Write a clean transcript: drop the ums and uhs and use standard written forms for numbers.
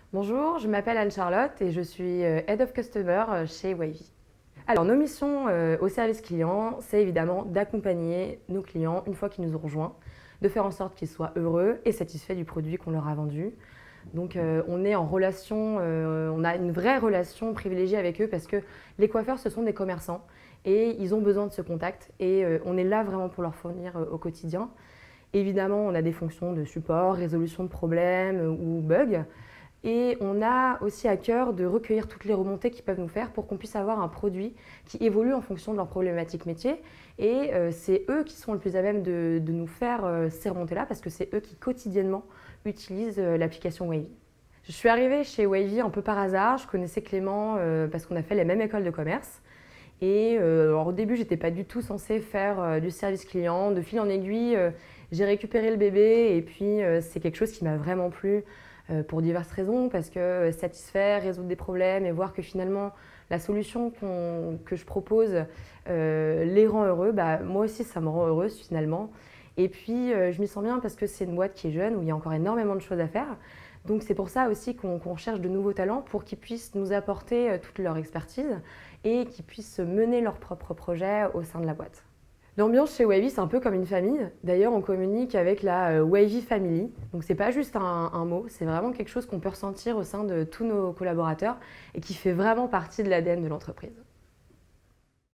Bonjour, je m'appelle Anne-Charlotte et je suis Head of Customer chez Wavy. Alors, nos missions au service client, c'est évidemment d'accompagner nos clients une fois qu'ils nous ont rejoints, de faire en sorte qu'ils soient heureux et satisfaits du produit qu'on leur a vendu. Donc, on est en relation, on a une vraie relation privilégiée avec eux parce que les coiffeurs, ce sont des commerçants et ils ont besoin de ce contact et on est là vraiment pour leur fournir au quotidien. Évidemment, on a des fonctions de support, résolution de problèmes ou bugs. Et on a aussi à cœur de recueillir toutes les remontées qu'ils peuvent nous faire pour qu'on puisse avoir un produit qui évolue en fonction de leurs problématiques métiers. Et c'est eux qui sont le plus à même de nous faire ces remontées-là parce que c'est eux qui quotidiennement utilisent l'application Wavy. Je suis arrivée chez Wavy un peu par hasard. Je connaissais Clément parce qu'on a fait la même école de commerce. Et alors, au début, j'étais pas du tout censée faire du service client. De fil en aiguille, j'ai récupéré le bébé et puis c'est quelque chose qui m'a vraiment plu pour diverses raisons, parce que satisfaire, résoudre des problèmes et voir que finalement la solution que je propose les rend heureux, bah, moi aussi ça me rend heureuse finalement. Et puis je m'y sens bien parce que c'est une boîte qui est jeune, où il y a encore énormément de choses à faire. Donc c'est pour ça aussi qu'on cherche de nouveaux talents pour qu'ils puissent nous apporter toute leur expertise et qu'ils puissent mener leurs propres projets au sein de la boîte. L'ambiance chez Wavy, c'est un peu comme une famille. D'ailleurs, on communique avec la Wavy Family. Donc, c'est pas juste un mot, c'est vraiment quelque chose qu'on peut ressentir au sein de tous nos collaborateurs et qui fait vraiment partie de l'ADN de l'entreprise.